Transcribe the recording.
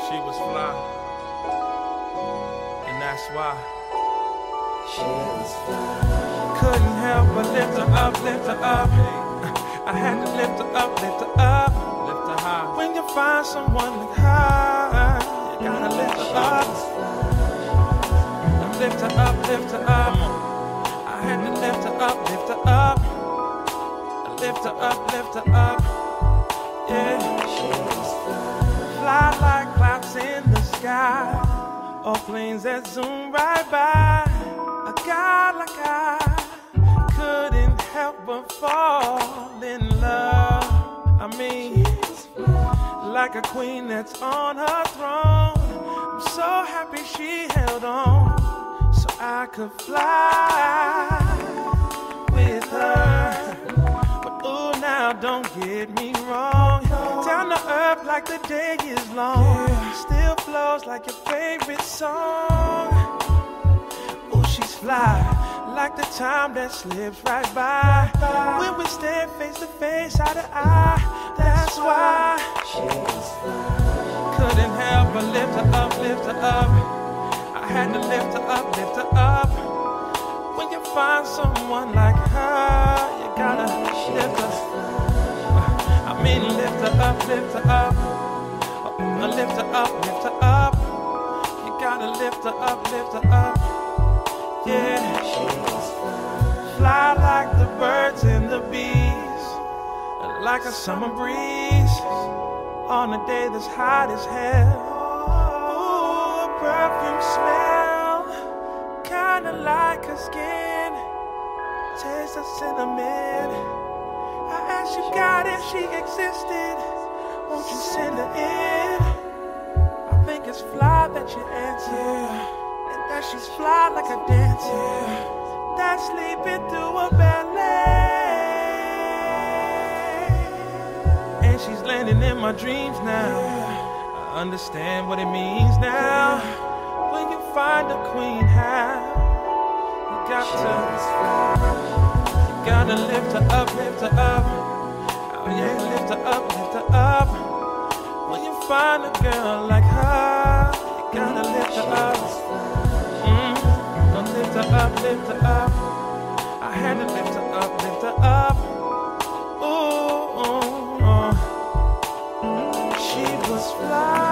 She was fly, and that's why she was fly. Couldn't help but lift her up, lift her up. I had to lift her up, lift her up, lift her high. When you find someone like her, you gotta lift her up. Lift her up, lift her up. I had to lift her up, lift her up. Lift her up, lift her up. Yeah, fly like clouds in the sky, or planes that zoom right by. A guy like I couldn't help but fall in love. I mean, like a queen that's on her throne. I'm so happy she held on, so I could fly with her. But ooh, now don't get me wrong, down to earth like the day is long, still flows like your favorite song. Ooh, she's fly, like the time that slips right by, when we stand face to face, eye to eye. That's why she's fly. Couldn't help but lift her up, lift her up. I had to lift her up, lift her up. When you find someone like her, you gotta lift her. I mean, lift her up, lift her up. Lift her up, lift her up. You gotta lift her up, lift her up. Yeah, fly like the birds and the bees, like a summer breeze on a day that's hot as hell. Ooh, a perfume smell, kinda like her skin, taste of cinnamon. I asked you, God, if she existed, won't you send her in? I think it's fly that you answer, and that she's fly like a dancer that's sleeping through a ballet. And she's landing in my dreams now. I understand what it means now. When you find a queen, how you gotta lift her up, lift her up. Oh yeah, lift her up, lift her up. When you find a girl like her, you gotta lift her up. Lift her up, lift her up. I had to lift her up, lift her up. Ooh, she was fly.